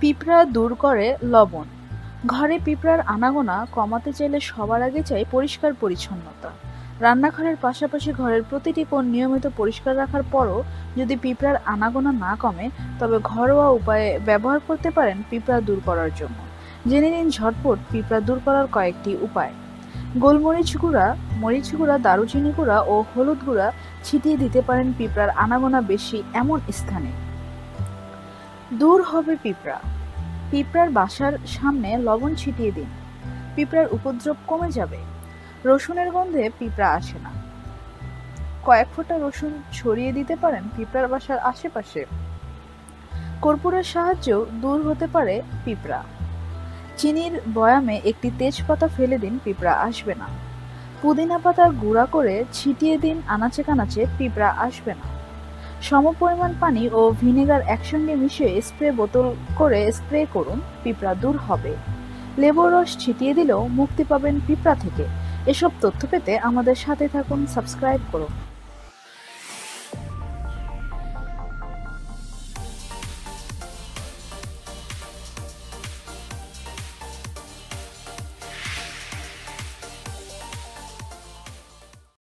পিঁপড়া দূর করে লবণ। ঘরে পিঁপড়ার আনাগোনা কমাতে চাইলে সবার আগে চাই পরিষ্কার পরিচ্ছন্নতা। রান্নাঘরের পাশাপাশি ঘরের প্রতিটি কোণ নিয়মিত পরিষ্কার রাখার পরও যদি পিঁপড়ার আনাগোনা না কমে, তবে ঘরোয়া উপায়ে ব্যবহার করতে পারেন পিঁপড়া দূর করার জন্য। জেনে নিন ঝটপট পিঁপড়া দূর করার কয়েকটি উপায়। গোলমরিচ গুঁড়া, মরিচ গুঁড়া, দারুচিনি গুঁড়া ও হলুদ গুঁড়া ছিটিয়ে দিতে পারেন পিঁপড়ার আনাগোনা বেশি এমন স্থানে। দূর হবে পিঁপড়া। পিঁপড়ার বাসার সামনে লবণ ছিটিয়ে দিন, পিঁপড়ার উপদ্রব কমে যাবে। রসুনের গন্ধে পিঁপড়া আসে না। কয়েক ফোঁটা রসুন ছড়িয়ে দিতে পারেন পিঁপড়ার বাসার আশেপাশে। কর্পূরের সাহায্যেও দূর হতে পারে পিঁপড়া। চিনির বয়ামে একটি তেজপাতা ফেলে দিন, পিঁপড়া আসবে না। পুদিনা পাতা গুঁড়া করে ছিটিয়ে দিন আনাচে কানাচে, পিঁপড়া আসবে না। সমপরিমাণ পানি ও ভিনেগার একসঙ্গে মিশিয়ে স্প্রে বোতল করে স্প্রে করুন, পিঁপড়া দূর হবে। লেবুর রস ছিটিয়ে দিলেও মুক্তি পাবেন পিঁপড়া থেকে। এসব তথ্য পেতে আমাদের সাথে থাকুন, সাবস্ক্রাইব করুন।